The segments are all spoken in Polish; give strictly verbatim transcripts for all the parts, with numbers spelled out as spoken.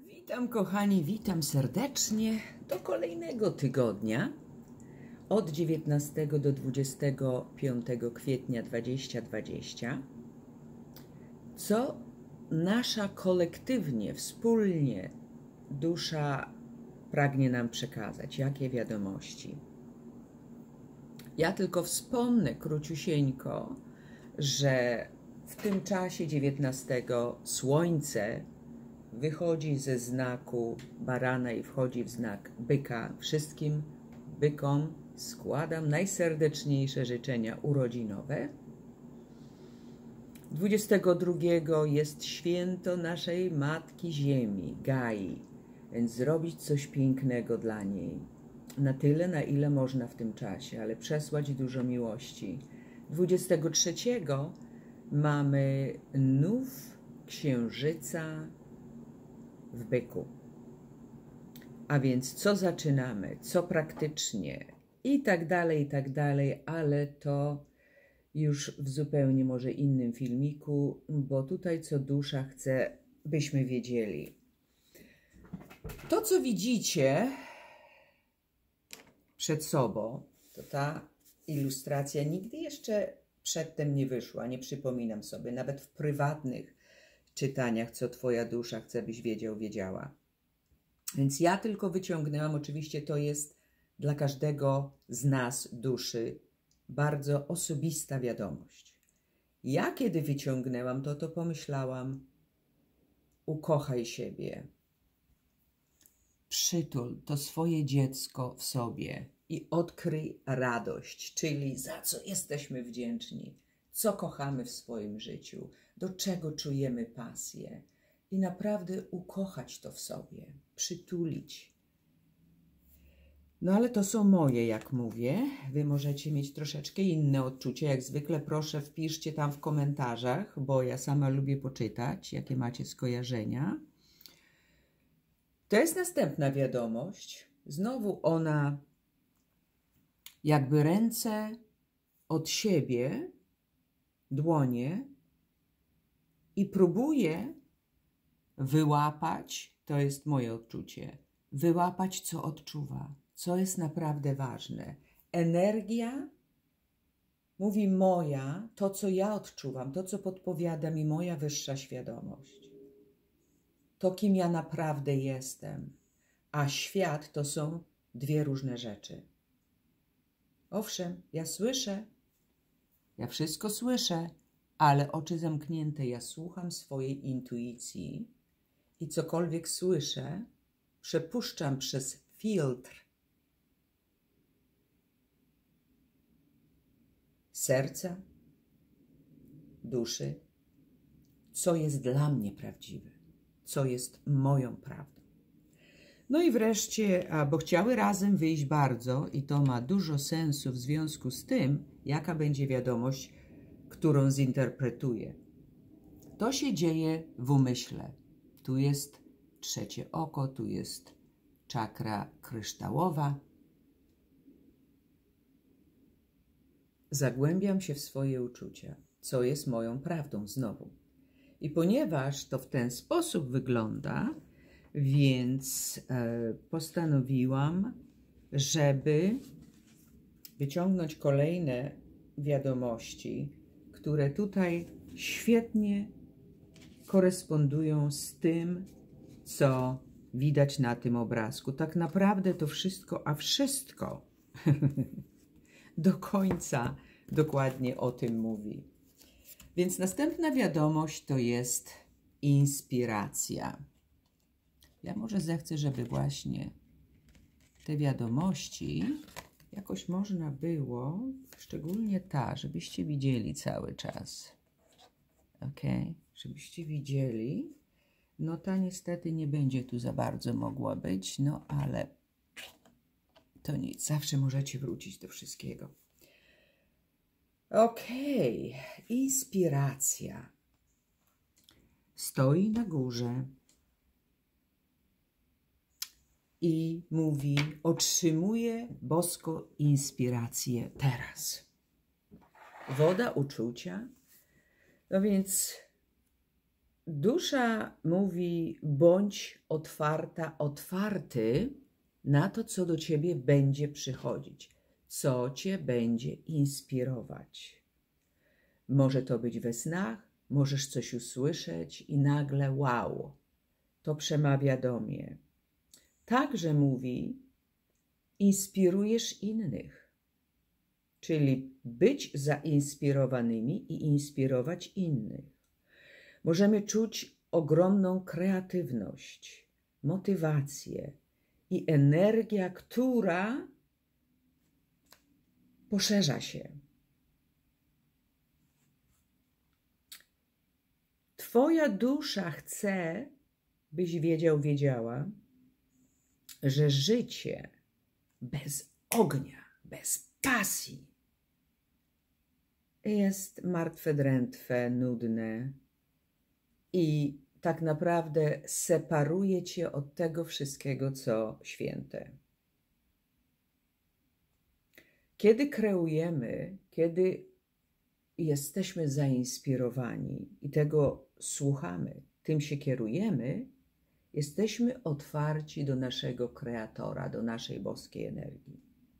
Witam kochani, witam serdecznie do kolejnego tygodnia od dziewiętnastego do dwudziestego piątego kwietnia dwa tysiące dwudziestego. Co nasza kolektywnie, wspólnie dusza pragnie nam przekazać, jakie wiadomości. Ja tylko wspomnę króciusieńko, że w tym czasie dziewiętnastego Słońce wychodzi ze znaku barana i wchodzi w znak byka. Wszystkim bykom składam najserdeczniejsze życzenia urodzinowe. dwudziestego drugiego jest święto naszej Matki Ziemi, Gai, więc zrobić coś pięknego dla niej. Na tyle, na ile można w tym czasie, ale przesłać dużo miłości. dwudziestego trzeciego mamy nów księżyca w byku. A więc co zaczynamy, co praktycznie i tak dalej, i tak dalej, ale to już w zupełnie może innym filmiku, bo tutaj co dusza chce, byśmy wiedzieli. To, co widzicie przed sobą, to ta ilustracja nigdy jeszcze przedtem nie wyszła, nie przypominam sobie, nawet w prywatnych czytaniach, co twoja dusza chce, byś wiedział, wiedziała. Więc ja tylko wyciągnęłam, oczywiście to jest dla każdego z nas, duszy, bardzo osobista wiadomość. Ja kiedy wyciągnęłam to, to pomyślałam, ukochaj siebie, przytul to swoje dziecko w sobie i odkryj radość, czyli za co jesteśmy wdzięczni, co kochamy w swoim życiu, do czego czujemy pasję i naprawdę ukochać to w sobie, przytulić. No ale to są moje, jak mówię. Wy możecie mieć troszeczkę inne odczucie. Jak zwykle proszę wpiszcie tam w komentarzach, bo ja sama lubię poczytać, jakie macie skojarzenia. To jest następna wiadomość. Znowu ona jakby ręce od siebie, dłonie i próbuje wyłapać, to jest moje odczucie, wyłapać, co odczuwa, co jest naprawdę ważne. Energia mówi moja, to co ja odczuwam, to co podpowiada mi moja wyższa świadomość. To kim ja naprawdę jestem, a świat to są dwie różne rzeczy. Owszem, ja słyszę, ja wszystko słyszę, ale oczy zamknięte, ja słucham swojej intuicji i cokolwiek słyszę, przepuszczam przez filtr serca, duszy, co jest dla mnie prawdziwe, co jest moją prawdą. No i wreszcie, bo chciały razem wyjść bardzo i to ma dużo sensu w związku z tym, jaka będzie wiadomość, którą zinterpretuję. To się dzieje w umyśle. Tu jest trzecie oko, tu jest czakra kryształowa. Zagłębiam się w swoje uczucia, co jest moją prawdą znowu. I ponieważ to w ten sposób wygląda, więc e, postanowiłam, żeby wyciągnąć kolejne wiadomości, które tutaj świetnie korespondują z tym, co widać na tym obrazku. Tak naprawdę to wszystko, a wszystko do końca dokładnie o tym mówi. Więc następna wiadomość to jest inspiracja. Ja może zechcę, żeby właśnie te wiadomości jakoś można było, szczególnie ta, żebyście widzieli cały czas. Ok? Żebyście widzieli. No ta niestety nie będzie tu za bardzo mogła być, no ale to nic. Zawsze możecie wrócić do wszystkiego. Ok. Inspiracja. Stoi na górze i mówi, otrzymuję boską inspirację teraz. Woda uczucia. No więc dusza mówi, bądź otwarta, otwarty na to, co do ciebie będzie przychodzić, co cię będzie inspirować. Może to być we snach, możesz coś usłyszeć i nagle wow, to przemawia do mnie. Także mówi, inspirujesz innych, czyli być zainspirowanymi i inspirować innych. Możemy czuć ogromną kreatywność, motywację i energię, która poszerza się. Twoja dusza chce, byś wiedział, wiedziała, że życie bez ognia, bez pasji jest martwe, drętwe, nudne i tak naprawdę separuje cię od tego wszystkiego, co święte. Kiedy kreujemy, kiedy jesteśmy zainspirowani i tego słuchamy, tym się kierujemy, jesteśmy otwarci do naszego Kreatora, do naszej boskiej energii.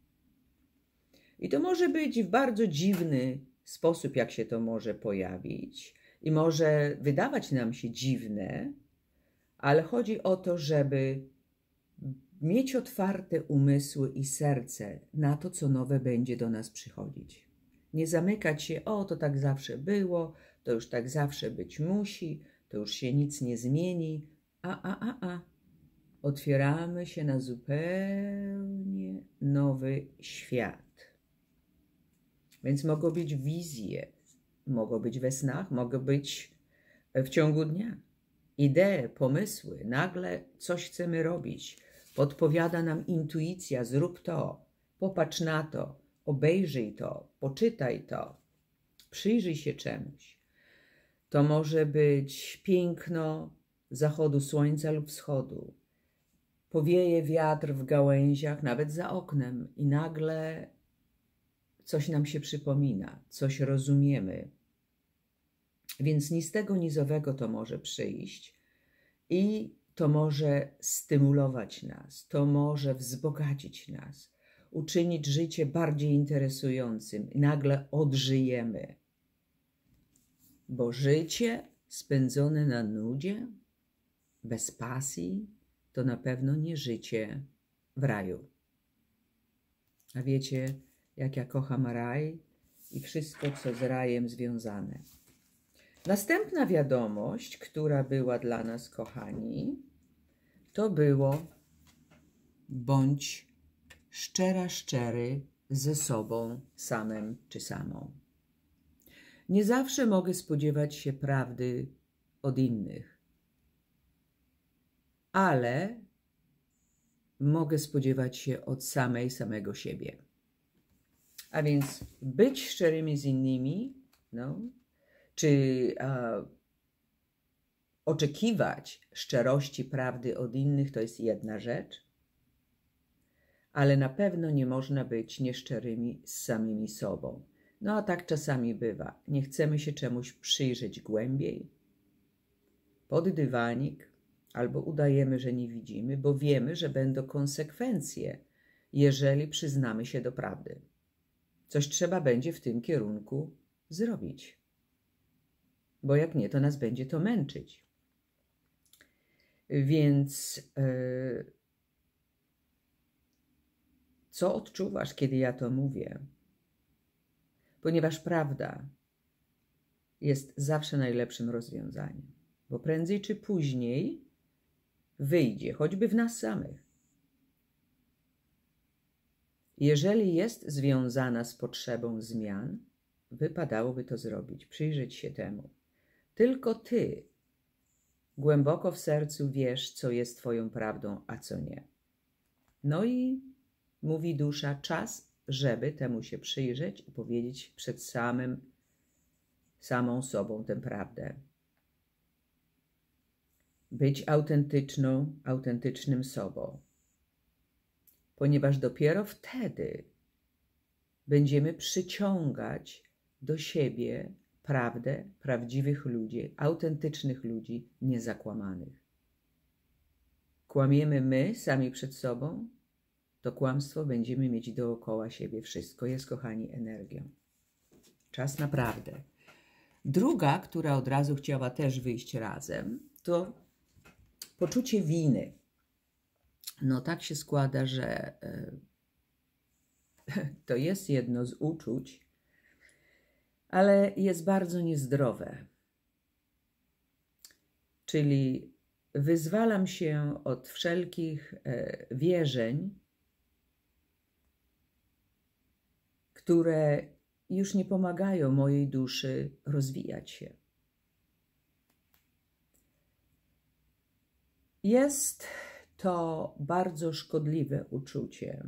I to może być w bardzo dziwny sposób, jak się to może pojawić i może wydawać nam się dziwne, ale chodzi o to, żeby mieć otwarte umysły i serce na to, co nowe będzie do nas przychodzić. Nie zamykać się, o to tak zawsze było, to już tak zawsze być musi, to już się nic nie zmieni, a, a, a, a. Otwieramy się na zupełnie nowy świat. Więc mogą być wizje, mogą być we snach, mogą być w ciągu dnia. Idee, pomysły, nagle coś chcemy robić. Podpowiada nam intuicja, zrób to, popatrz na to, obejrzyj to, poczytaj to, przyjrzyj się czemuś. To może być piękno zachodu słońca lub wschodu. Powieje wiatr w gałęziach, nawet za oknem i nagle coś nam się przypomina, coś rozumiemy. Więc ni z tego, ni z owego to może przyjść i to może stymulować nas, to może wzbogacić nas, uczynić życie bardziej interesującym i nagle odżyjemy. Bo życie spędzone na nudzie, bez pasji, to na pewno nie życie w raju. A wiecie, jak ja kocham raj i wszystko, co z rajem związane. Następna wiadomość, która była dla nas, kochani, to było bądź szczera, szczery ze sobą samym czy samą. Nie zawsze mogę spodziewać się prawdy od innych, ale mogę spodziewać się od samej, samego siebie. A więc być szczerymi z innymi, no, czy a, oczekiwać szczerości, prawdy od innych, to jest jedna rzecz, ale na pewno nie można być nieszczerymi z samymi sobą. No a tak czasami bywa. Nie chcemy się czemuś przyjrzeć głębiej, pod dywanik, albo udajemy, że nie widzimy, bo wiemy, że będą konsekwencje, jeżeli przyznamy się do prawdy. Coś trzeba będzie w tym kierunku zrobić, bo jak nie, to nas będzie to męczyć. Więc yy, co odczuwasz, kiedy ja to mówię? Ponieważ prawda jest zawsze najlepszym rozwiązaniem, bo prędzej czy później wyjdzie, choćby w nas samych. Jeżeli jest związana z potrzebą zmian, wypadałoby to zrobić, przyjrzeć się temu. Tylko ty głęboko w sercu wiesz, co jest twoją prawdą, a co nie. No i mówi dusza, czas, żeby temu się przyjrzeć i powiedzieć przed samym, samą sobą tę prawdę. Być autentyczną, autentycznym sobą. Ponieważ dopiero wtedy będziemy przyciągać do siebie prawdę prawdziwych ludzi, autentycznych ludzi, niezakłamanych. Kłamiemy my sami przed sobą, to kłamstwo będziemy mieć dookoła siebie. Wszystko jest, kochani, energią. Czas na prawdę. Druga, która od razu chciała też wyjść razem, to poczucie winy. No tak się składa, że to jest jedno z uczuć, ale jest bardzo niezdrowe. Czyli wyzwalam się od wszelkich wierzeń, które już nie pomagają mojej duszy rozwijać się. Jest to bardzo szkodliwe uczucie,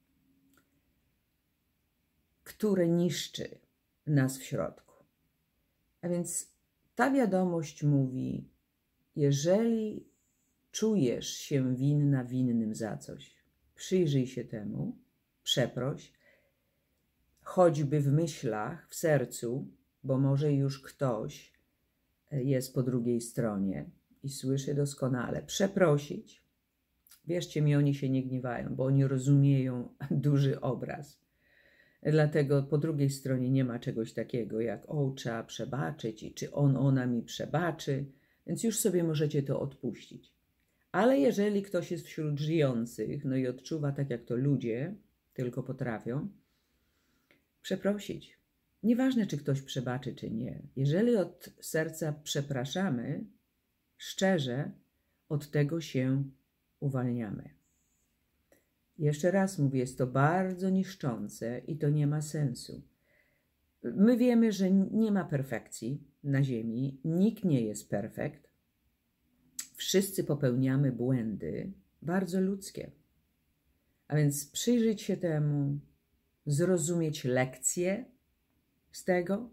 które niszczy nas w środku. A więc ta wiadomość mówi, jeżeli czujesz się winna, winnym za coś, przyjrzyj się temu, przeproś, choćby w myślach, w sercu, bo może już ktoś jest po drugiej stronie i słyszy doskonale, przeprosić. Wierzcie mi, oni się nie gniewają, bo oni rozumieją duży obraz. Dlatego po drugiej stronie nie ma czegoś takiego jak o, trzeba przebaczyć i czy on, ona mi przebaczy, więc już sobie możecie to odpuścić. Ale jeżeli ktoś jest wśród żyjących, no i odczuwa tak jak to ludzie tylko potrafią, przeprosić. Nieważne, czy ktoś przebaczy, czy nie. Jeżeli od serca przepraszamy, szczerze, od tego się uwalniamy. Jeszcze raz mówię, jest to bardzo niszczące i to nie ma sensu. My wiemy, że nie ma perfekcji na ziemi, nikt nie jest perfekt. Wszyscy popełniamy błędy, bardzo ludzkie. A więc przyjrzeć się temu, zrozumieć lekcje z tego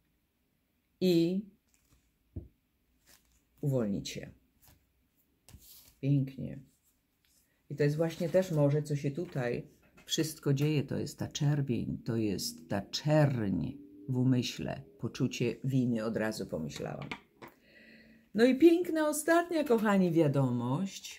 i uwolnić się. Pięknie. I to jest właśnie też może, co się tutaj wszystko dzieje, to jest ta czerwień, to jest ta czerń w umyśle, poczucie winy, od razu pomyślałam. No i piękna ostatnia, kochani, wiadomość.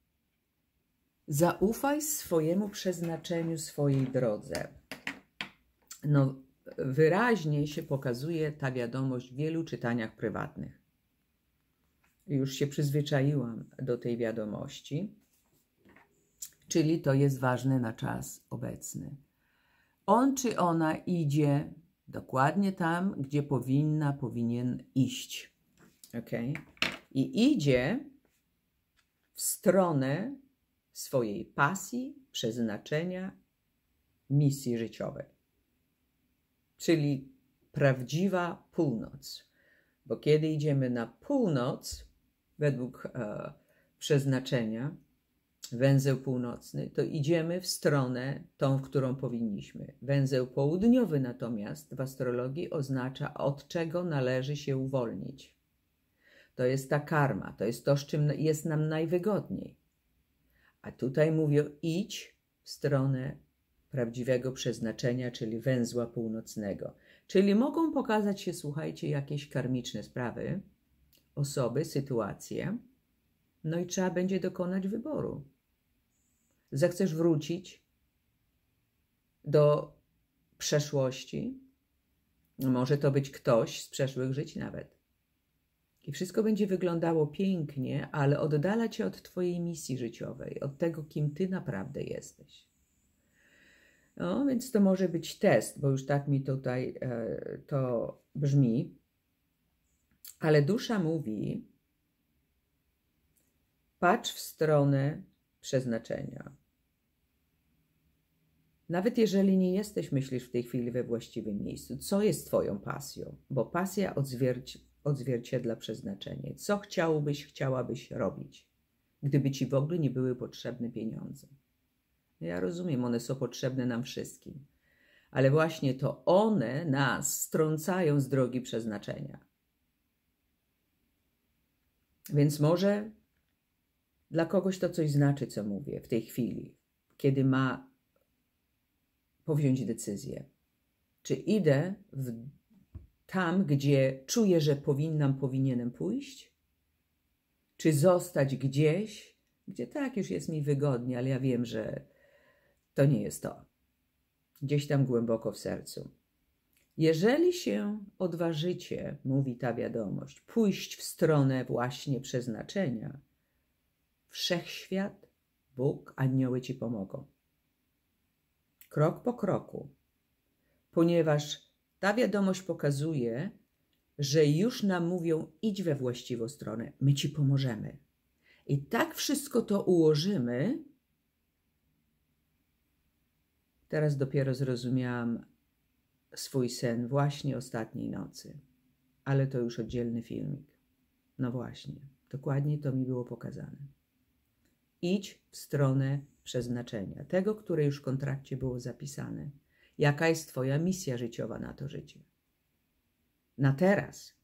Zaufaj swojemu przeznaczeniu, swojej drodze. No, wyraźnie się pokazuje ta wiadomość w wielu czytaniach prywatnych. Już się przyzwyczaiłam do tej wiadomości, czyli to jest ważne na czas obecny. On czy ona idzie dokładnie tam, gdzie powinna, powinien iść. Okay? I idzie w stronę swojej pasji, przeznaczenia, misji życiowej. Czyli prawdziwa północ. Bo kiedy idziemy na północ, według e, przeznaczenia, węzeł północny, to idziemy w stronę tą, w którą powinniśmy. Węzeł południowy natomiast w astrologii oznacza, od czego należy się uwolnić. To jest ta karma, to jest to, z czym jest nam najwygodniej. A tutaj mówię, idź w stronę prawdziwego przeznaczenia, czyli węzła północnego. Czyli mogą pokazać się, słuchajcie, jakieś karmiczne sprawy, osoby, sytuacje, no i trzeba będzie dokonać wyboru. Zechcesz wrócić do przeszłości, może to być ktoś z przeszłych żyć nawet. I wszystko będzie wyglądało pięknie, ale oddala cię od twojej misji życiowej, od tego, kim ty naprawdę jesteś. No, więc to może być test, bo już tak mi tutaj e, to brzmi. Ale dusza mówi, patrz w stronę przeznaczenia. Nawet jeżeli nie jesteś, myślisz w tej chwili we właściwym miejscu, co jest twoją pasją? Bo pasja odzwierci odzwierciedla przeznaczenie. Co chciałbyś, chciałabyś robić, gdyby ci w ogóle nie były potrzebne pieniądze? Ja rozumiem, one są potrzebne nam wszystkim, ale właśnie to one nas strącają z drogi przeznaczenia. Więc może dla kogoś to coś znaczy, co mówię w tej chwili, kiedy ma powziąć decyzję. Czy idę w tam, gdzie czuję, że powinnam, powinienem pójść? Czy zostać gdzieś, gdzie tak już jest mi wygodnie, ale ja wiem, że to nie jest to. Gdzieś tam głęboko w sercu. Jeżeli się odważycie, mówi ta wiadomość, pójść w stronę właśnie przeznaczenia, wszechświat, Bóg, anioły ci pomogą. Krok po kroku. Ponieważ ta wiadomość pokazuje, że już nam mówią, idź we właściwą stronę, my ci pomożemy. I tak wszystko to ułożymy. Teraz dopiero zrozumiałam swój sen właśnie ostatniej nocy. Ale to już oddzielny filmik. No właśnie, dokładnie to mi było pokazane. Idź w stronę przeznaczenia, tego, które już w kontrakcie było zapisane. Jaka jest twoja misja życiowa na to życie? Na teraz.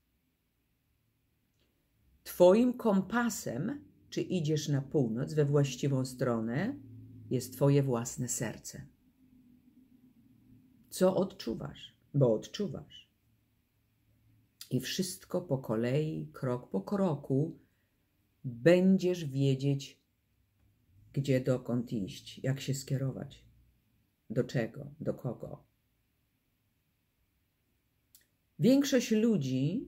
Twoim kompasem, czy idziesz na północ, we właściwą stronę, jest twoje własne serce. Co odczuwasz? Bo odczuwasz. I wszystko po kolei, krok po kroku, będziesz wiedzieć, gdzie, dokąd iść, jak się skierować, do czego, do kogo. Większość ludzi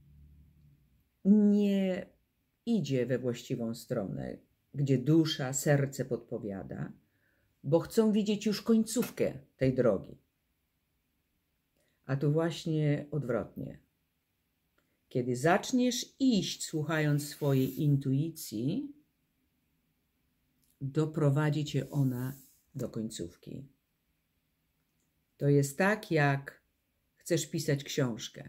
nie idzie we właściwą stronę, gdzie dusza, serce podpowiada, bo chcą widzieć już końcówkę tej drogi. A tu właśnie odwrotnie. Kiedy zaczniesz iść, słuchając swojej intuicji, doprowadzi cię ona do końcówki. To jest tak, jak chcesz pisać książkę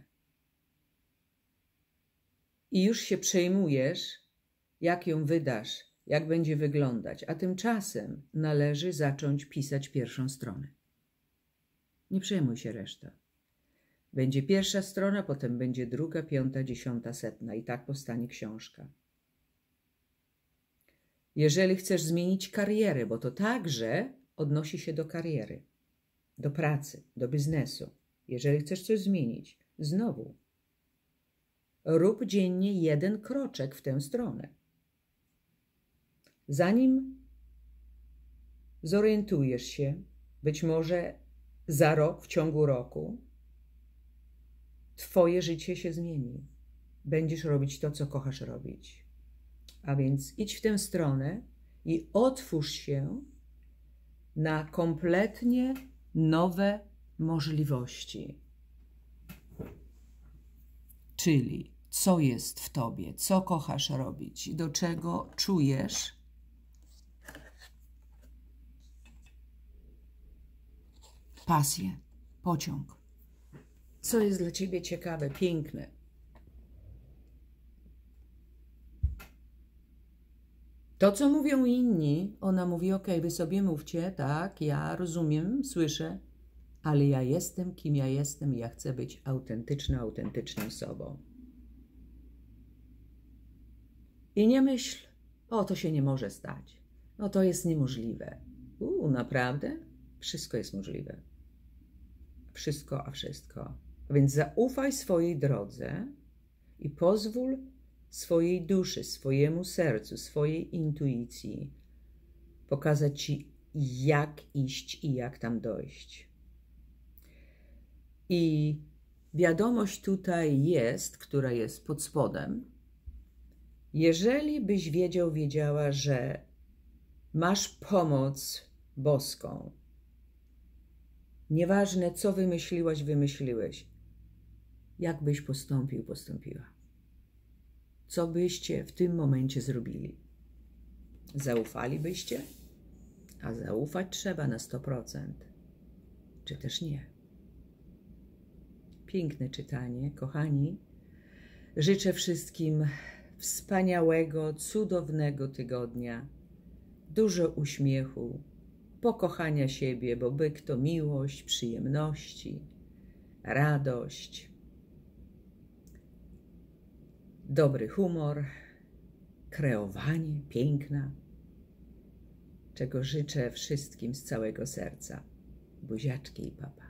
i już się przejmujesz, jak ją wydasz, jak będzie wyglądać, a tymczasem należy zacząć pisać pierwszą stronę. Nie przejmuj się resztą. Będzie pierwsza strona, potem będzie druga, piąta, dziesiąta, setna i tak powstanie książka. Jeżeli chcesz zmienić karierę, bo to także odnosi się do kariery, do pracy, do biznesu. Jeżeli chcesz coś zmienić, znowu rób dziennie jeden kroczek w tę stronę. Zanim zorientujesz się, być może za rok, w ciągu roku, twoje życie się zmieni. Będziesz robić to, co kochasz robić. A więc idź w tę stronę i otwórz się na kompletnie nowe możliwości. Czyli co jest w tobie, co kochasz robić, do czego czujesz pasję, pociąg. Co jest dla ciebie ciekawe, piękne. To, co mówią inni, ona mówi, ok, wy sobie mówcie, tak, ja rozumiem, słyszę, ale ja jestem, kim ja jestem i ja chcę być autentyczna, autentyczną sobą. I nie myśl, o, to się nie może stać. No to jest niemożliwe. Uuu, naprawdę? Wszystko jest możliwe. Wszystko, a wszystko. Więc zaufaj swojej drodze i pozwól swojej duszy, swojemu sercu, swojej intuicji pokazać ci, jak iść i jak tam dojść. I wiadomość tutaj jest, która jest pod spodem. Jeżeli byś wiedział, wiedziała, że masz pomoc boską, nieważne co wymyśliłaś, wymyśliłeś, jak byś postąpił, postąpiła. Co byście w tym momencie zrobili? Zaufalibyście? A zaufać trzeba na sto procent. Czy też nie? Piękne czytanie, kochani. Życzę wszystkim wspaniałego, cudownego tygodnia. Dużo uśmiechu, pokochania siebie, bo byk to miłość, przyjemności, radość, dobry humor, kreowanie, piękna, czego życzę wszystkim z całego serca. Buziaczki i papa.